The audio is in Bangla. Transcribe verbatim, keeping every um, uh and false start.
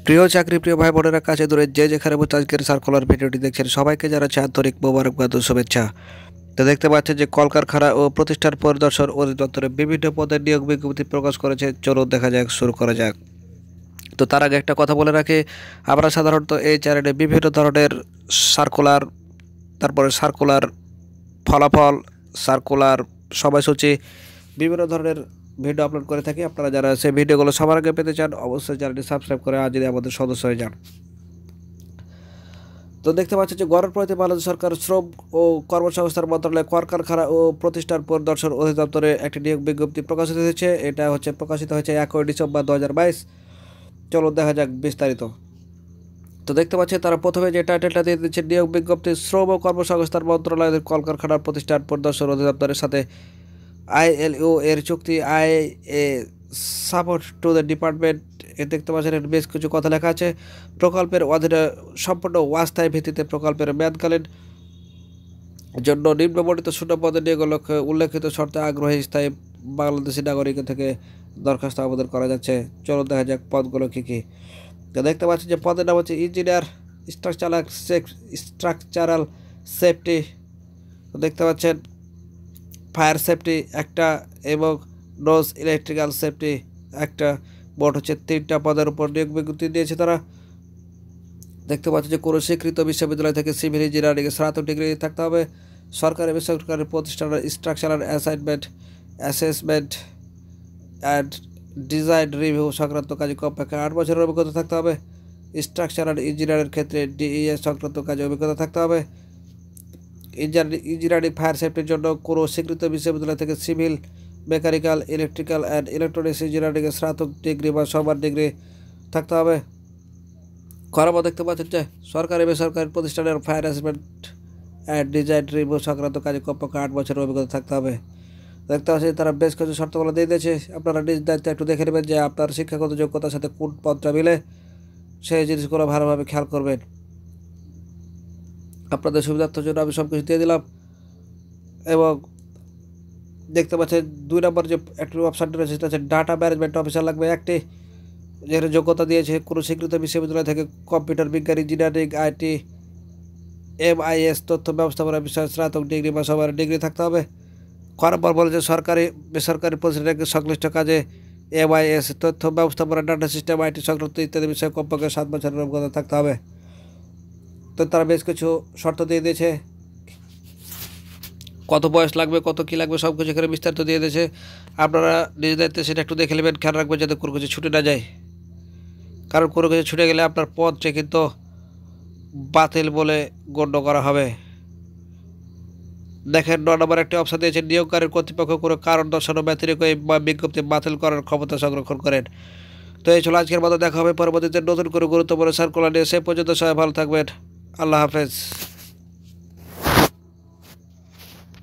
প্রিয় চাকরিপ্রিয় ভাই বোনেরা, কাছে দূরে যে যেখানে বসে আজকের সার্কুলার ভিডিওটি দেখছেন সবাইকে জানাচ্ছি আন্তরিক মোবারকবাদ ও শুভেচ্ছা। তো দেখতে পাচ্ছেন যে কলকারখানা ও প্রতিষ্ঠান পরিদর্শন অধিদপ্তরে বিভিন্ন পদের নিয়োগ বিজ্ঞপ্তি প্রকাশ করেছে। চলুন দেখা যাক, শুরু করা যাক। তো তার আগে একটা কথা বলে রাখি, আমরা সাধারণত এই চ্যানেলে বিভিন্ন ধরনের সার্কুলার, তারপরে সার্কুলার ফলাফল, সার্কুলার সময়সূচি, বিভিন্ন ধরনের ভিডিও আপলোড করে থাকি। আপনারা যারা সেই ভিডিওগুলো সবার আগে পেতে চান অবশ্যই চ্যানেলটি সাবস্ক্রাইব করে আজ যদি আমাদের সদস্য হয়ে যান। তো দেখতে পাচ্ছেন যে গড়ের প্রতি বাংলাদেশ সরকার শ্রম ও কর্মসংস্থান মন্ত্রণালয় কলকারখানা ও প্রতিষ্ঠান পরিদর্শন অধিদপ্তরে একটি নিয়োগ বিজ্ঞপ্তি প্রকাশিত হয়েছে। এটা হচ্ছে প্রকাশিত হয়েছে একই ডিসেম্বর দু হাজার বাইশ। চলো দেখা যাক বিস্তারিত। তো দেখতে পাচ্ছেন তারা প্রথমে যে টাইটেলটা দিয়ে দিচ্ছে, নিয়োগ বিজ্ঞপ্তি শ্রম ও কর্মসংস্থান মন্ত্রণালয়ের কলকারখানার প্রতিষ্ঠান পরিদর্শন অধিদপ্তরের সাথে আইএলও এর চুক্তি, I A support to the department. এ দেখতে পাচ্ছেন বেশ কিছু কথা লেখা আছে। প্রকল্পের অধীনে সম্পূর্ণ অস্থায়ী ভিত্তিতে প্রকল্পের মেয়াদকালীন জন্য নিম্নবর্ণিত শূন্য পদে নিয়োগ লক্ষ্যে উল্লেখিত শর্তে আগ্রহী স্থায়ী বাংলাদেশি নাগরিক থেকে দরখাস্ত আবেদন করা যাচ্ছে। চলো দেখা যাক পদগুলো কী কী। তো দেখতে পাচ্ছি যে পদের নাম হচ্ছে ইঞ্জিনিয়ার স্ট্রাকচারাল স্ট্রাকচারাল সেফটি। তো দেখতে পাচ্ছেন ফায়ার সেফটি একটা এবং নোজ ইলেকট্রিক্যাল সেফটি একটা। মোট হচ্ছে তিনটা পদের উপর নিয়োগ বিজ্ঞপ্তি দিয়েছে তারা। দেখতে পাচ্ছি যে কোনো স্বীকৃত বিশ্ববিদ্যালয় থেকে সিভিল ইঞ্জিনিয়ারিংয়ে স্নাতক ডিগ্রি থাকতে হবে। সরকারি বেসরকারি প্রতিষ্ঠানের structural assignment assessment and design review সংক্রান্ত কাজে কমপক্ষে আট বছরের অভিজ্ঞতা থাকতে হবে। স্ট্রাকচারাল ইঞ্জিনিয়ারের ক্ষেত্রে ডিইএ সংক্রান্ত কাজে অভিজ্ঞতা থাকতে হবে। ইঞ্জিনিয়ারিং ফায়ার সেফটির জন্য কোনো স্বীকৃত বিশ্ববিদ্যালয় থেকে civil mechanical electrical and electronics ইঞ্জিনিয়ারিংয়ে স্নাতক ডিগ্রি বা সমান ডিগ্রি থাকতে হবে। খবর দেখতে পাচ্ছেন যে সরকারি বেসরকারি প্রতিষ্ঠানের fire assessment and design review সংক্রান্ত কাজে কমপক্ষে আট বছরের অভিজ্ঞতা থাকতে হবে। দেখতে পাচ্ছি তারা বেশ কিছু শর্তগুলো দিয়ে দিয়েছে। আপনারা নিজ দায়িত্বে একটু দেখে নেবেন যে আপনার শিক্ষাগত যোগ্যতার সাথে কোন পদটা মিলে, সেই জিনিসগুলো ভালোভাবে খেয়াল করবেন। আপনাদের সুবিধার্থের জন্য আমি সব কিছু দিয়ে দিলাম। এবং দেখতে পাচ্ছেন দুই নম্বর যে একটি অপশানটি রয়েছে সেটা হচ্ছে ডাটা ম্যানেজমেন্ট অফিসার লাগবে একটি, যেখানে যোগ্যতা দিয়েছে কোনো স্বীকৃত বিশ্ববিদ্যালয় থেকে কম্পিউটার বিজ্ঞান ইঞ্জিনিয়ারিং আইটি এমআইএস তথ্য ব্যবস্থাপনা বিষয়ে স্নাতক ডিগ্রি বা সবার ডিগ্রি থাকতে হবে। ক নম্বর বলেছে সরকারি বেসরকারি প্রতিষ্ঠানের সংশ্লিষ্ট কাজে এমআইএস তথ্য ব্যবস্থাপনা ডাটা সিস্টেম আইটি সংক্রান্ত ইত্যাদি বিষয়ে কমপক্ষে সাত বছরের অভিজ্ঞতা থাকতে হবে। তো তারা বেশ কিছু শর্ত দিয়ে দিয়েছে, কত বয়স লাগবে, কত কী লাগবে সব কিছু এখানে বিস্তারিত দিয়ে দিয়েছে। আপনারা নিজের দায়িত্বে সেটা একটু দেখে নেবেন, খেয়াল রাখবেন যাতে কোনো কিছু ছুটে না যায়। কারণ কোনো কিছু ছুটে গেলে আপনার পদটি কিন্তু বাতিল বলে গণ্য করা হবে। দেখেন ন নম্বর একটি অপশন দিয়েছে, নিয়োগকারীর কর্তৃপক্ষ কোনো কারণ দর্শানো ব্যতিরেক এই বিজ্ঞপ্তি বাতিল করার ক্ষমতা সংরক্ষণ করেন। তো এই চলো আজকের মতো দেখা হবে পরবর্তীতে নতুন করে গুরুত্বপূর্ণ সার্কুলার নিয়ে। সে পর্যন্ত সবাই ভালো থাকবেন। আল্লাহ হাফেজ।